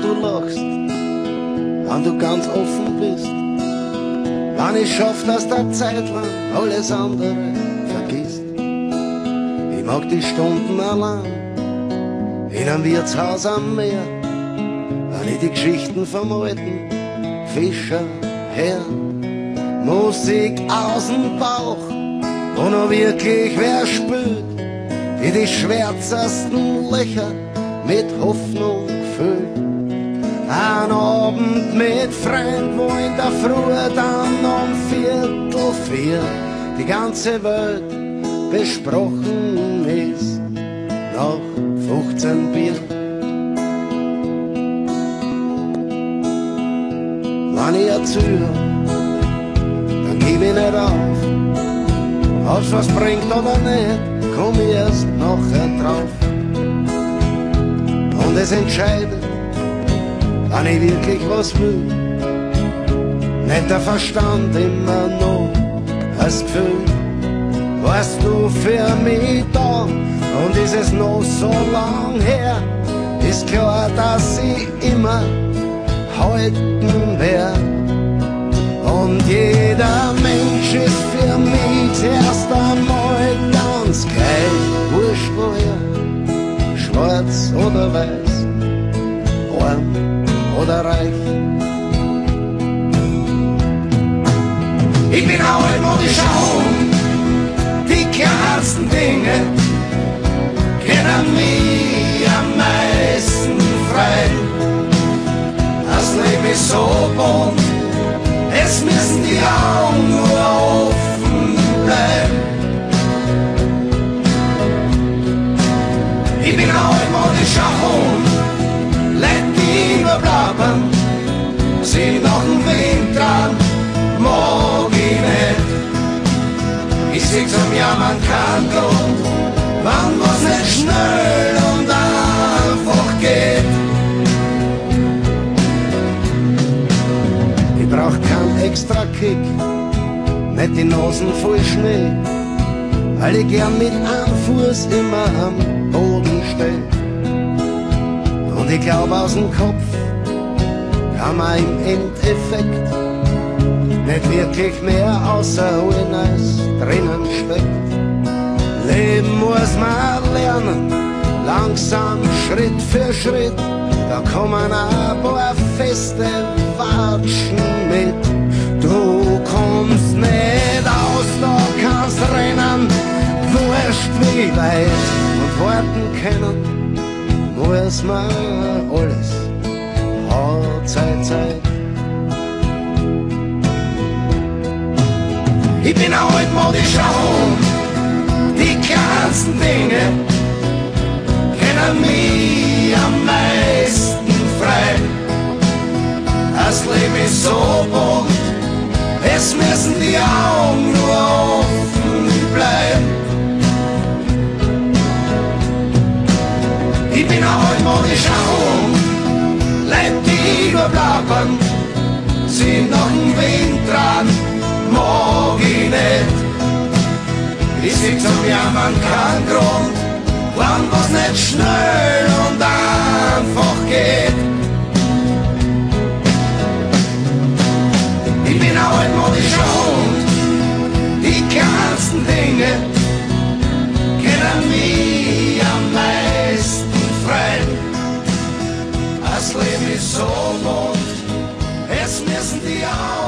du lachst, wenn du ganz offen bist, wenn ich schaff, dass der Zeit lang alles andere vergisst. Ich mag die Stunden allein in einem Wirtshaus am Meer, wenn ich die Geschichten vom alten Fischer her, Musik aus dem Bauch, wo noch wirklich wer spürt, wie die schwärzesten Löcher mit Hoffnung füllt. Ein Abend mit Freunden, wo in der Früh dann um 3:45 die ganze Welt besprochen ist, nach 15 Bier. Wenn ich erzähle, dann gib ich nicht auf, ob's was bringt oder nicht, komm ich erst nachher drauf. Und es entscheidet, wenn ich wirklich was will, nicht der Verstand, immer noch das Gefühl. Warst du für mich da und ist es noch so lang her, ist klar, dass ich immer halten werd. Und jeder Mensch ist für mich zuerst einmal ganz gleich, wurscht woher, schwarz oder weiß, arm oder reich. Ich bin altmodisch auch, die kleinsten Dinge kennen mich am meisten frei. Das Leben ist so bunt, es müssen die Augen nur offen bleiben. Ich bin ein altmodischer Hund, let die nur blabbern, sie noch ein Wind dran, mag ich nicht. Ich seh zum Jammern keinen Grund, wann was nicht schnell und einfach geht. Ich brauch keinen extra Kick, nicht die Nasen voll Schnee, weil ich gern mit einem Fuß immer am Boden steh. Und ich glaub, aus dem Kopf kann man im Endeffekt nicht wirklich mehr außerholen, als drinnen steckt. Leben muss man lernen, langsam, Schritt für Schritt, da kommen ein paar feste Watschen mit. Du kommst nicht aus, da kannst rennen, wurscht wie weit, und warten können muss man alles, hat Zeit. Ich bin ein altmodischer Hund, die kleinsten Dinge kennen mich am meisten frei. Das Leben ist so bunt, es müssen die Augen nur offen bleiben. Ich bin ein altmodischer Hund, leid die nur blabbern, sind noch ein Wind dran, mag ich nicht. Ich seh zum Jammern keinen Grund, wann was nicht schnell und einfach geht. Ich bin ein altmodischer Hund, die kleinsten Dinge kennen mich am meisten frei. Das Leben ist so bunt, es müssen die Augen